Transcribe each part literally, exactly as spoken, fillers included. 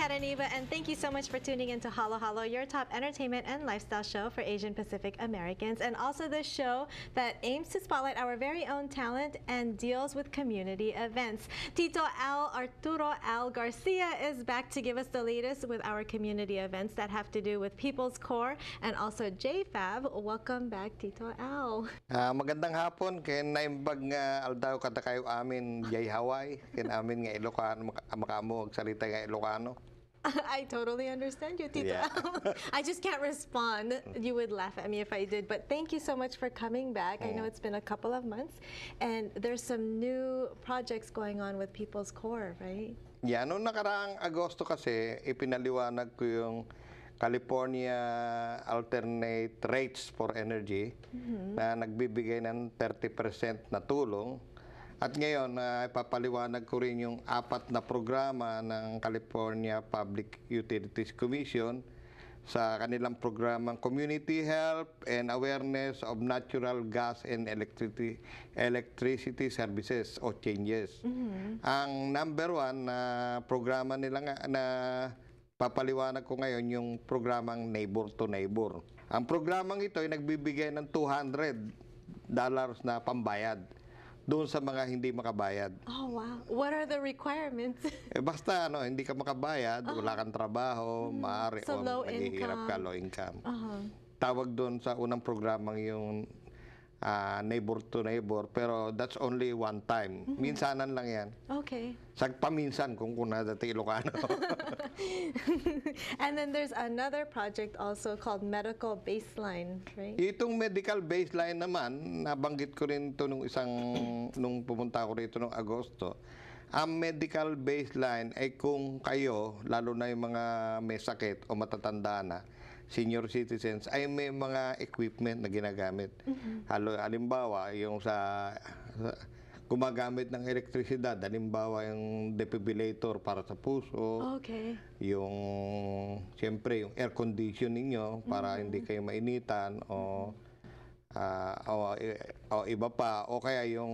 Karaniva, and thank you so much for tuning into Halo Halo, your top entertainment and lifestyle show for Asian Pacific Americans, and also the show that aims to spotlight our very own talent and deals with community events. Tito Al Arturo Al Garcia is back to give us the latest with our community events that have to do with People's Core and also J FAB. Welcome back, Tito Al. Uh, magandang hapon, kaya naimbag nga aldaw kada kayo amin jay Hawaii, kaya amin nga Ilocano, makamo magsalita nga Ilocano. I totally understand you, Tito Yeah. Al. I just can't respond. You would laugh at me if I did. But thank you so much for coming back. I know it's been a couple of months, and there's some new projects going on with People's Core, right? Yeah, noong nakaraang Agosto kasi, ipinaliwanag ko yung California Alternate Rates for Energy na nagbibigay ng thirty percent na tulong. At ngayon, uh, ipapaliwanag ko rin yung apat na programa ng California Public Utilities Commission sa kanilang programang Community Help and Awareness of Natural Gas and Electricity, Electricity Services o Changes. Mm-hmm. Ang number one na programa nila nga, na papaliwanag ko ngayon yung programang Neighbor to Neighbor. Ang programang ito ay nagbibigay ng two hundred dollars na pambayad doon sa mga hindi makabayad. Oh, wow. What are the requirements? Eh, basta, ano, hindi ka makabayad, uh-huh. wala kang trabaho, mm. maaari, so o low naghihirap income. ka, low income. Uh-huh. Tawag doon sa unang programang yung uh, neighbor to neighbor, pero that's only one time. Mm-hmm. Minsanan lang yan. Okay. Sa paminsan, kung kuna dati Ilocano. And then there's another project also called Medical Baseline, right? Itong medical baseline naman, nabanggit ko rin ito nung isang, nung pumunta ko rito nung Agosto. Ang medical baseline ay kung kayo, lalo na yung mga may sakit o matatanda na, senior citizens, ay may mga equipment na ginagamit. Mm-hmm. Halo, halimbawa, yung sa, sa gumagamit ng elektrisidad, halimbawa yung defibrillator para sa puso, okay. yung, siyempre, yung air conditioning nyo para mm-hmm. hindi kayo mainitan, o, uh, o, o iba pa, o kaya yung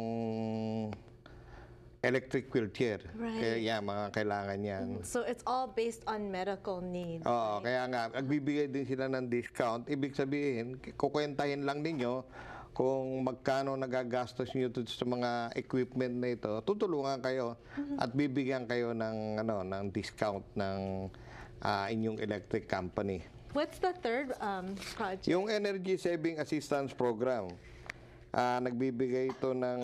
electric wheelchair. Right. Kaya yan, mga kailangan yan. So it's all based on medical needs. Oo, right? Kaya nga, nagbibigay din sila ng discount. Ibig sabihin, kukwentahin lang ninyo kung magkano nagagastos nyo sa mga equipment na ito, tutulungan kayo mm-hmm. at bibigyan kayo ng, ano, ng discount ng uh, inyong electric company. What's the third um, project? Yung Energy Saving Assistance Program. Uh, nagbibigay ito ng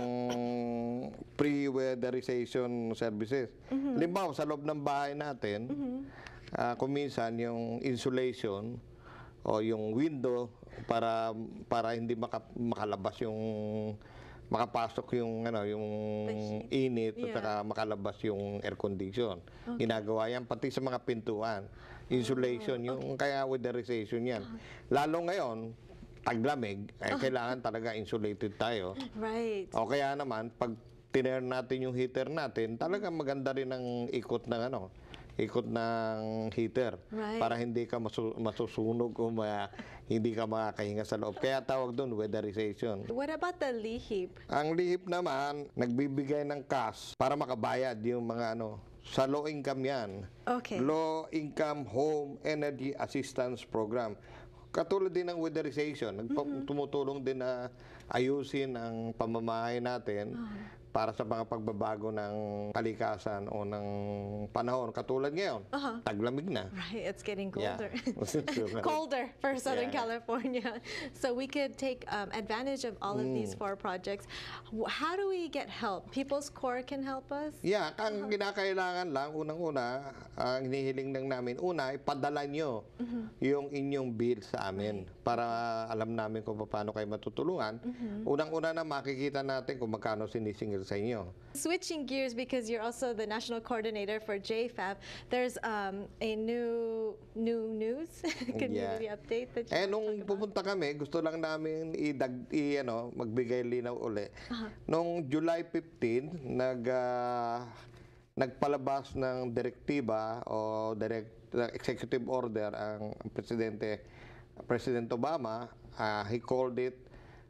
pre-weatherization services. Mm-hmm. Halimbawa, sa loob ng bahay natin, mm-hmm. uh, kung minsan yung insulation o yung window para para hindi maka, makalabas yung makapasok yung ano yung init yeah. at saka makalabas yung air condition. Okay. Ginagawa yan pati sa mga pintuan. Insulation oh, yung okay. kaya weatherization yan. Lalo ngayon taglamig, eh, kailangan talaga insulated tayo. Right. O kaya naman, pag tiner natin yung heater natin, talaga maganda rin ang ikot ng ano, ikot ng heater. Right. Para hindi ka masu masusunog o ma hindi ka makakahinga sa loob. Kaya tawag doon, weatherization. What about the lihip? Ang lihip naman, nagbibigay ng cash para makabayad yung mga ano, sa low income yan. Okay. Low Income Home Energy Assistance Program. Katulad din ng weatherization, mm-hmm. tumutulong din na ayusin ang pamamahay natin uh-huh. para sa mga pagbabago ng kalikasan o ng panahon. Katulad ngayon, uh-huh. taglamig na. Right, it's getting colder. Yeah. Colder for Southern yeah. California. So we could take um, advantage of all of mm. these four projects. How do we get help? People's Core can help us? Yeah, ang uh-huh. kinakailangan lang, unang-una, ang hinihiling lang namin, una, ipadala nyo uh-huh. yung inyong bill sa amin right. para alam namin kung paano kayo matutulungan. Uh-huh. Unang-una na makikita natin kung magkano sinisingil sa inyo. Switching gears, because you're also the national coordinator for J FAB, there's um, a new new news community yeah. update that you eh nung pupunta kami, gusto lang namin idag i ano magbigay linaw uli. Uh-huh. Nung July fifteenth, nag uh, nagpalabas ng direktiba o direct executive order ang presidente President Obama. Uh, he called it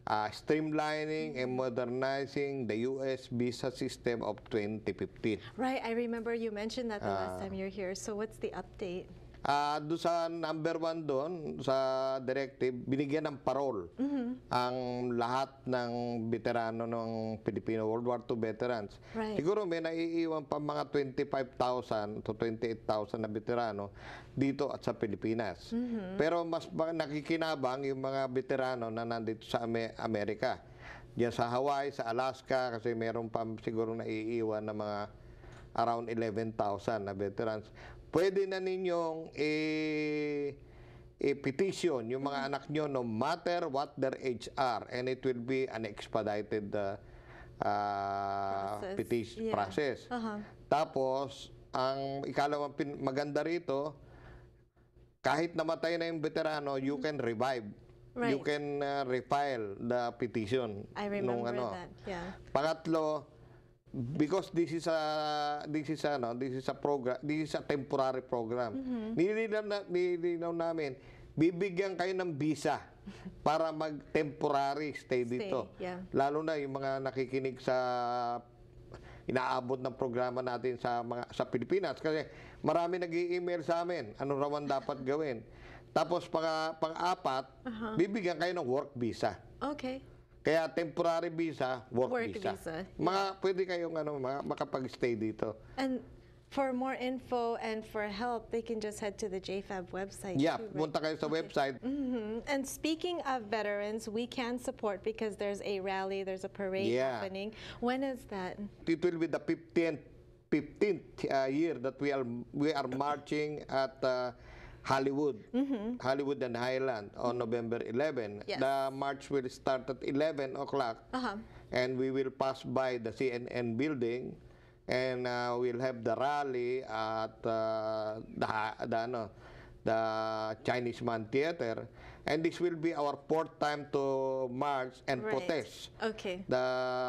uh, streamlining and modernizing the U S visa system of twenty fifteen. Right, I remember you mentioned that the last Ah. time you're here. So what's the update? Ah, doon sa number one doon, sa directive, binigyan ng parole ang lahat ng veterano ng Pilipino, World War Two veterans. Right. Siguro may naiiwan pa mga twenty-five thousand to twenty-eight thousand na veterano dito at sa Pilipinas. Pero mas ba- nakikinabang yung mga veterano na nandito sa Ame- Amerika. Diyan sa Hawaii, sa Alaska, kasi meron pa siguro naiiwan na mga around eleven thousand na veterans. Pwede na ninyong i- i-petition yung mga anak nyo no matter what their age are, and it will be an expedited uh, uh, Process. petition Yeah. process. Uh-huh. Tapos, ang ikalawang pin- maganda rito, kahit namatay na yung veterano, you can revive. Right. You can uh, refile the petition. I nung remember ano. that. Yeah. Pangatlo, because this is a this is a no, this is a program, this is a temporary program. Nililinaw na nililinaw namin, bibigyan kayo ng visa para mag-temporary stay dito. yeah. Lalo na yung mga nakikinig sa inaabot ng programa natin sa mga sa Pilipinas kasi marami nag-i-email sa amin ano raw ang dapat gawin. Tapos pang pang-apat, bibigyan kayo ng work visa. Okay. Kaya temporary visa, work, Work visa. visa, Mga pwede kayong ano, mga, makapag-stay dito. And for more info and for help, they can just head to the J FAB website. Yeah, too, right? punta kayo sa website. Mhm. And speaking of veterans, we can support because there's a rally, there's a parade Yeah. happening. When is that? It will be the fifteenth fifteenth uh, year that we are we are marching at uh, Hollywood, Hollywood and Highland on November eleventh. Yes. The march will start at eleven o'clock, Uh-huh. and we will pass by the C N N building, and uh, we'll have the rally at uh, the, the ano, the Chinese Man Theater, and this will be our fourth time to march and Right. protest Okay. the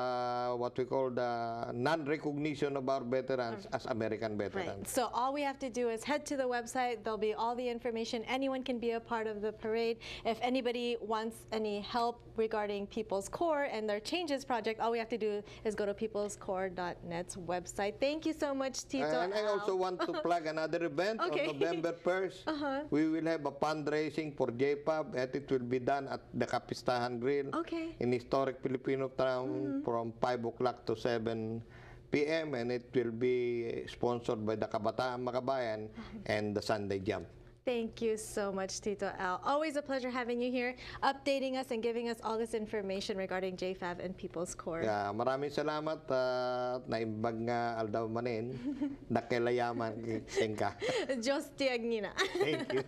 what we call the non-recognition of our veterans as American Right. veterans. So all we have to do is head to the website. There'll be all the information. Anyone can be a part of the parade. If anybody wants any help regarding People's Core and their Changes project, all we have to do is go to peoples core dot net's website. Thank you so much, Tito. And I Al. also want to plug another event Okay. on November first. Uh-huh. We will have a fundraising for J P A B, and it will be done at the Kapistahan Grill Okay. in historic Filipino town from five o'clock to seven p m and it will be sponsored by the Kabataan Makabayan and the Sunday Jump. Thank you so much, Tito Al. Always a pleasure having you here, updating us and giving us all this information regarding J FAB and People's Core. Kaya maraming salamat at naimbag nga aldaw manin dakilayaman sengka. Diyos tiyagnina. Thank you.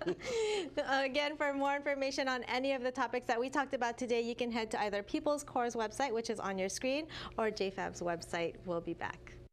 Again, for more information on any of the topics that we talked about today, you can head to either People's Core's website, which is on your screen, or J FAB's website. We'll be back.